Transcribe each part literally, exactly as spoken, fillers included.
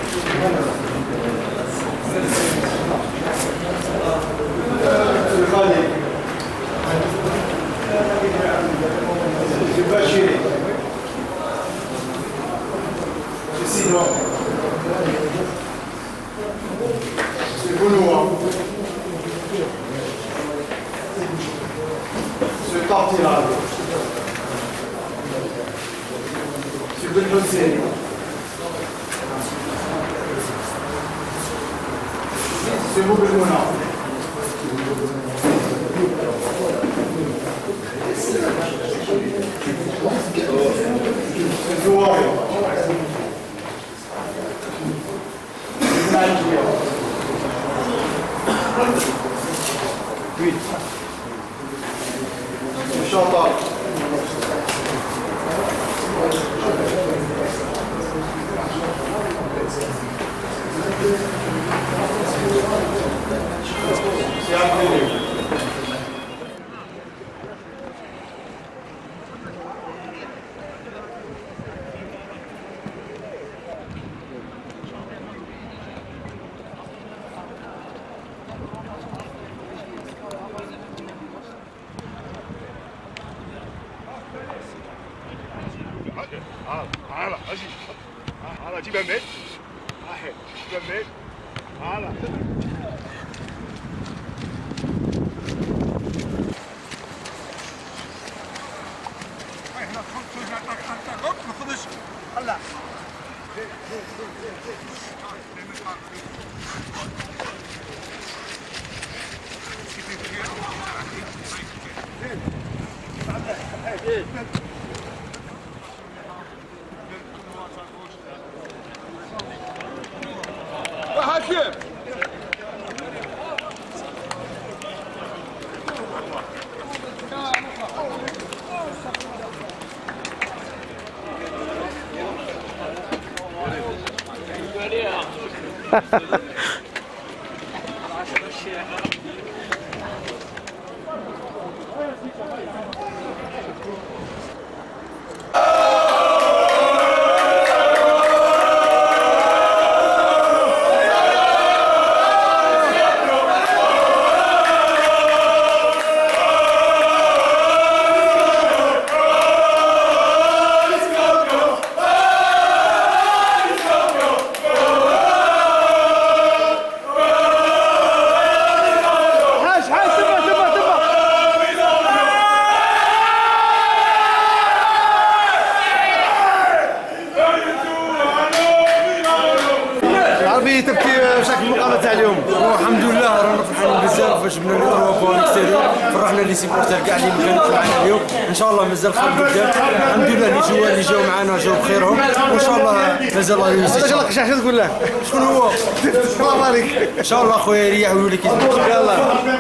مازال خير قدام. الحمد لله اللي جاوا اللي جاوا معنا جاوا بخيرهم وان شاء الله مازال الله يوزع. واش راك شحال تقول له؟ شكون هو؟ السلام عليكم. ان شاء الله خويا يريح ويولي كيزيد. يلاه.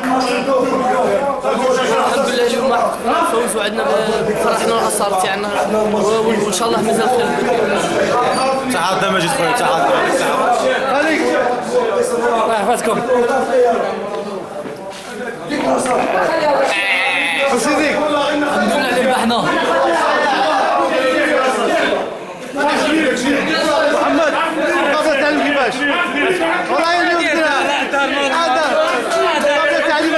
الحمد لله اليوم فوز وعندنا فرحنا والعصابه تاعنا وان شاء الله مازال خير. تعال مجيد خويا تعال. عليك. الله يحفظكم. وسيديك. الحمد لله اللي ربحنا. محمد قبل تعلم كيفاش؟ والله اليوم درا. هذا. قبل تعلم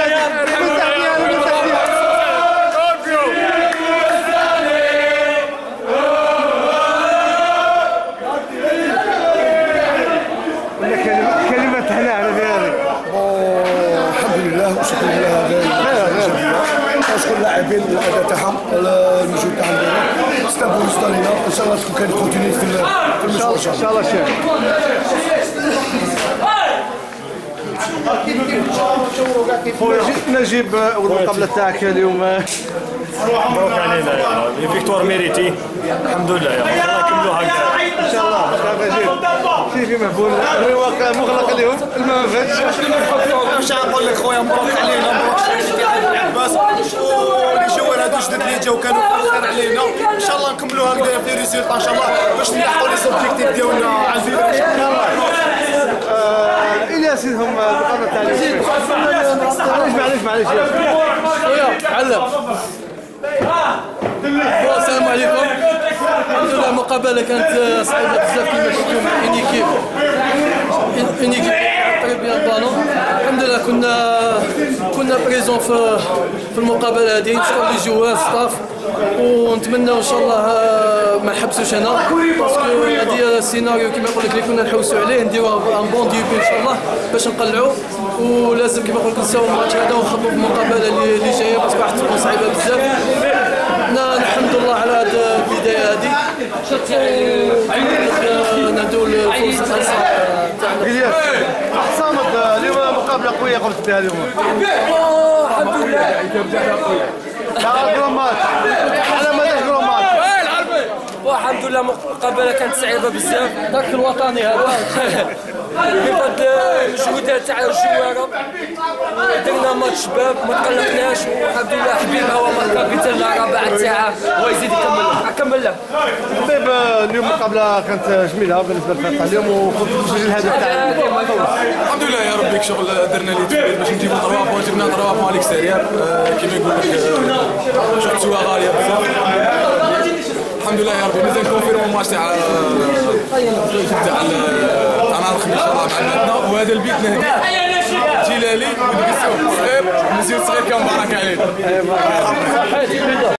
كلمة هلا على ذلك. الحمد لله وشكرا لله اشكر اللاعبين الاداء تاعهم المجهود تاعهم استقبلوا وصلنا ان شاء الله تكون كان كونتيني في المشوار ان شاء الله شيخ. نجيب والمقابله تاعك اليوم مبروك علينا يا فيكتور ميريتي الحمد لله يا نكملوا هكذا ان شاء الله. نجيب شوفي مهبول الرواق مغلق اليوم الماء ما فاتش. واش نقول لك خويا مبروك علينا مبروك علينا العباس واللي جاوا هادو جدد اللي جاو كانوا خير علينا ان شاء الله نكملوا هكذا في ريزولطا ان شاء الله باش نلحقوا لي سوبجيكتيف ديالنا على الفيديو ان شاء الله. الياس هم المقابله تاع اليوم. معليش معليش معليش خويا علم. السلام عليكم. الحمد لله المقابله كانت صعيبه بزاف كما شفتوا مع ايكيب كنا بريزون في في المقابله هذه، نشكر لي جوال ستاف، ونتمنى ان شاء الله ما نحبسوش هنا باسكو هذه السيناريو كما نقول لك اللي كنا نحوسوا عليه، نديرو ان بون ديبي ان شاء الله باش نقلعوا، ولازم كما نقول لك نساو الماتش هذا ونخدموا في المقابله اللي اللي جايه باسكو راح تكون صعيبه بزاف. الحمد لله على هذه البدايه هذه، نادوا الفرصه الخاصه تاعنا. حسامك اليوم مقابله قويه قمت بها اليوم. الحمد لله. لا جرام ماتش على مدى جرام ماتش. والحمد لله مقابله كانت صعيبه بزاف. داك الوطني هذا بفضل المجهودات تاع الجواره درنا ماتش شباب ما تقلقناش، والحمد لله حبيب هو الكابيتان الرابع تاعه هو يزيد يكمل كمل له. طيب اليوم مقابله كانت جميله بالنسبه للفرقه اليوم، وكنت تسجل الهدف تاعنا. الحمد لله يا ربي شغل درنا لي تفيد باش نجيبو ثلاثة بوان، جبنا ثلاثة بوان ليكستيريور كيما يقول لك شغل سوا غاليه بزاف. الحمد لله يا ربي مازال كونفيرمون الماتش تاع تاع تاع نهار الخميس ان شاء الله مع بناتنا، وهذا البيت نهدي جلالي ونقسو صغير مزيان صغير كان مبارك علينا.